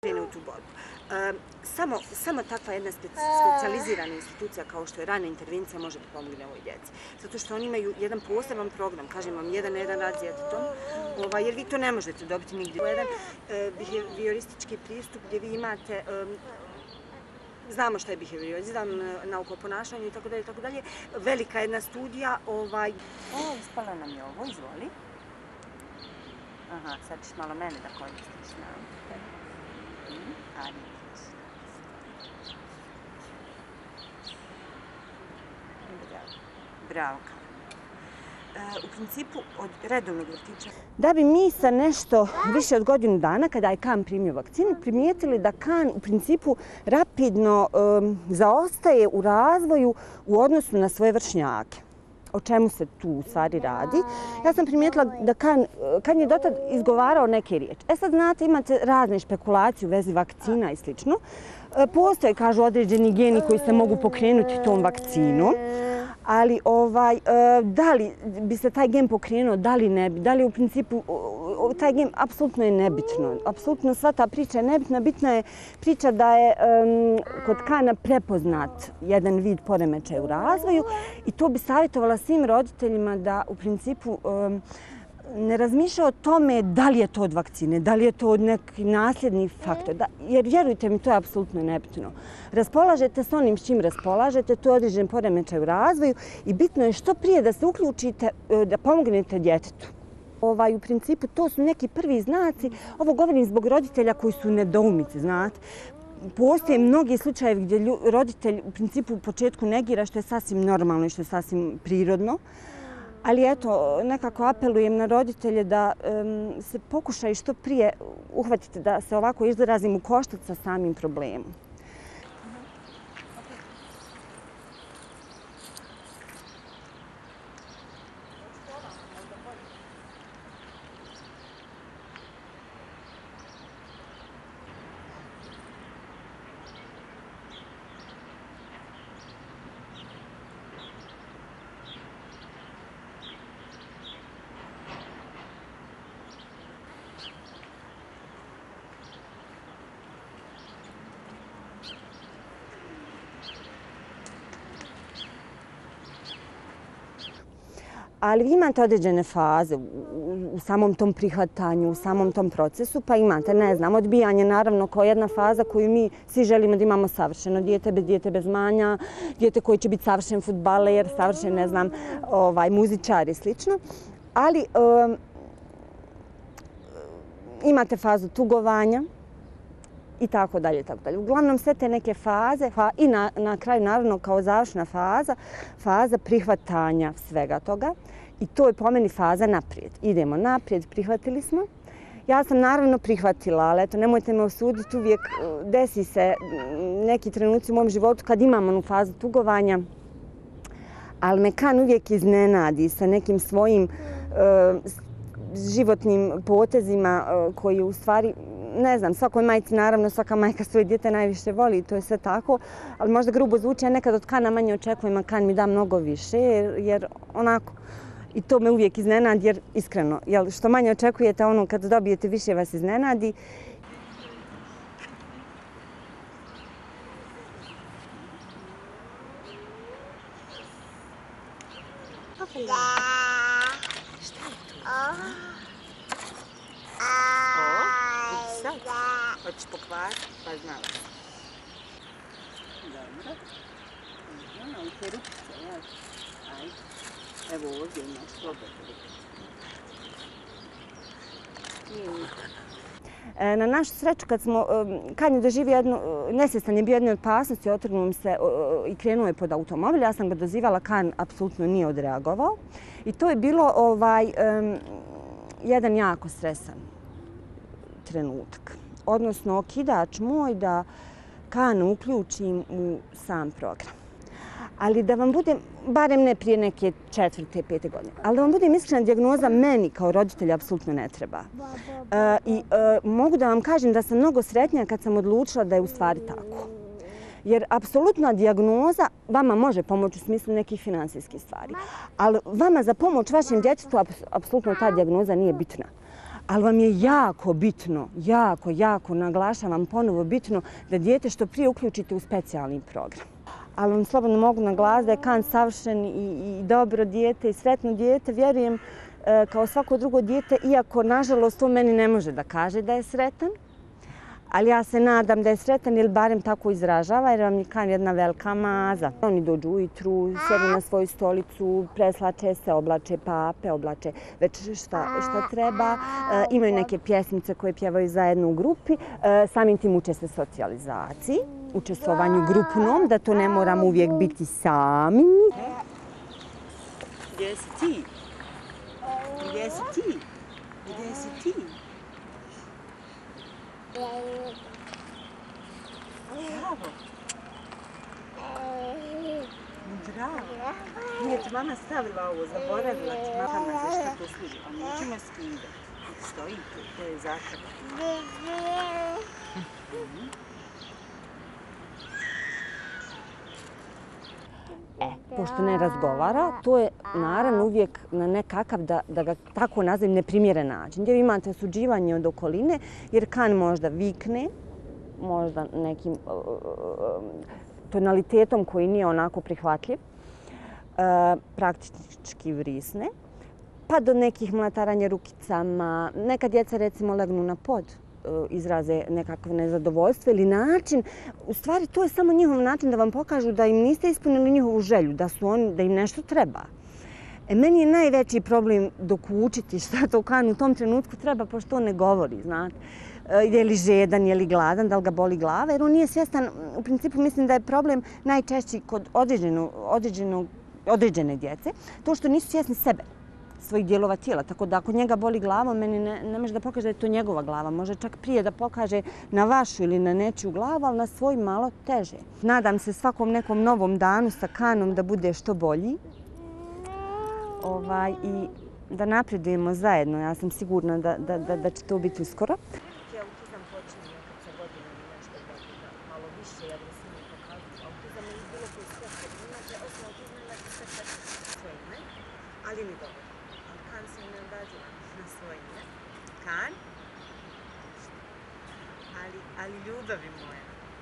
krene u tu borbu. Samo takva jedna specijalizirana institucija kao što je rana intervencija može da pomogne ovoj djeci. Zato što oni imaju jedan poseban program, kažem vam, jedan na jedan rad s djetetom, jer vi to ne možete dobiti nigdje. Jedan behavioristički pristup gdje vi imate, znamo što je behaviorizam, nauka o ponašanju i tako dalje. Velika jedna studija. Ispala nam je ovo, izvoli. Aha, sad ćeš malo mene da koristiš. Bravo. U principu od redovnog vrtića. Da bi mi sa nešto više od godinu dana, kada je Kan primio vakcinu, primijetili da Kan u principu rapidno zaostaje u razvoju u odnosu na svoje vršnjake. O čemu se tu u stvari radi? Ja sam primijetila da Kan je dotad izgovarao neke riječi. Sad znate, imate razne špekulacije u vezi vakcina i slično. Postoje, kažu, određeni geni koji se mogu pokrenuti tom vakcinom. Ali da li bi se taj gen pokrenuo, da li ne bi, da li u principu taj gen apsolutno je nebitno. Apsolutno sva ta priča je nebitna. Bitna je priča da je kod Kana prepoznat jedan vid poremećaja u razvoju i to bi savjetovala svim roditeljima da u principu ne razmišlja o tome da li je to od vakcine, da li je to od neki nasljedni faktor. Jer vjerujte mi, to je apsolutno nebitno. Raspolažete s onim s čim raspolažete, to je određen poremećaj u razvoju i bitno je što prije da se uključite, da pomognete djetetu. U principu to su neki prvi znaci. Ovo govorim zbog roditelja koji su nedoumice, znate. Postoje mnogi slučajevi gdje roditelj u principu u početku negira, što je sasvim normalno i što je sasvim prirodno. Ali eto, nekako apelujem na roditelje da se pokušaju što prije uhvatiti, da se ovako izrazim u koštac sa samim problemom. Ali vi imate određene faze u samom tom prihvatanju, u samom tom procesu, pa imate, ne znam, odbijanje naravno kao jedna faza koju mi svi želimo da imamo savršeno. Dijete bez manja, dijete koji će biti savršen fudbaler, savršen, ne znam, muzičar i slično. Ali imate fazu tugovanja i tako dalje. Uglavnom sve te neke faze i na kraju naravno kao završna faza prihvatanja svega toga. I to je po meni faza naprijed. Idemo naprijed, prihvatili smo. Ja sam naravno prihvatila, ali eto, nemojte me osuditi, uvijek desi se neki trenuci u mom životu kad imam onu fazu tugovanja, ali me Kan uvijek iznenadi sa nekim svojim životnim potezima koji u stvari, ne znam, svakoj majci naravno, svaka majka svoje dijete najviše voli i to je sve tako, ali možda grubo zvuči, ja nekad od Kana manje očekujem, a Kan mi da mnogo više jer onako, i to me uvijek iznenadi jer iskreno, što manje očekujete, ono kad dobijete više vas iznenadi. Hoćeš pokvariti? Pa znala. Dobro. Ali te rupice, jel? Ajde. Evo ovdje imaš slobodno rupice. Na našu sreću, kad smo, Kan je doživio nesvjestan je bio jedne opasnosti, otrgnuo se i krenuo je pod automobil. Ja sam ga dozivala, Kan apsolutno nije odreagovao. I to je bilo jedan jako stresan trenutak. Odnosno, okidač moj da Kana uključim u sam program. Ali da vam budem, barem ne prije neke 4., 5. godine, ali da vam budem iskrena, dijagnoza meni kao roditelja apsolutno ne treba. I mogu da vam kažem da sam mnogo sretnija kad sam odlučila da je u stvari tako. Jer apsolutna dijagnoza vama može pomoći u smislu nekih finansijskih stvari. Ali vama za pomoć vašem djetetu apsolutno ta dijagnoza nije bitna. ali vam je jako bitno, jako naglašavam ponovo bitno da dijete što prije uključite u specijalni program. Ali vam slobodno mogu naglasiti da je Kan savršen i dobro dijete i sretno dijete. Vjerujem kao svako drugo dijete, iako nažalost on meni ne može da kaže da je sretan. Ali ja se nadam da je sretan ili barem tako izražava jer vam je Kan jedna velika maza. Oni dođu ujutru, sjednu na svoju stolicu, preslače se, oblače pape, oblače već šta treba. Imaju neke pjesmice koje pjevaju zajedno u grupi. Samim tim uče se socijalizaciji, učestvovanju grupnom, da to ne moramo uvijek biti sami. Gdje si ti? Gdje si ti? Gdje si ti? Bravo. Bravo. Nije ti mama stavila ovo, zaboravila ti mama za što to služi. A nećemo skidati. Stoji tu, to je zato. Pošto ne razgovara, to je naravno uvijek na nekakav, da ga tako nazivim, neprimjeren način. Gdje vi imate osuđivanje od okoline, jer Kan možda vikne, možda nekim tonalitetom koji nije onako prihvatljiv, praktički vrisne, pa do nekih mlataranja rukicama. Neka djeca recimo legnu na pod, izraze nekakve nezadovoljstvo ili način. U stvari to je samo njihov način da vam pokažu da im niste ispunili njihovu želju, da im nešto treba. Meni je najveći problem dokučiti šta to Kan u tom trenutku treba, pošto on ne govori, znate. Je li žedan, je li gladan, da li ga boli glava, jer on nije svjestan. U principu mislim da je problem najčešći kod određene djece, to što nisu svjesni sebe, svojih dijelova tijela. Tako da ako njega boli glava, meni ne može da pokaže da je to njegova glava. Može čak prije da pokaže na vašu ili na nečiju glavu, ali na svoj malo teže. Nadam se svakom nekom novom danu sa Kanom da bude što bolji i da napredujemo zajedno. Ja sam sigurna da će to biti uskoro. Autizam počinje kad sa godinama nešto malo više i agresivnije pokazati. Autizam je bilo koji sve što imate, osim autizma imate sve svoje ime, ali ne dobro. Ali Kan se ne odaziva na svoje ime. Kan? Ali ljubavi moja.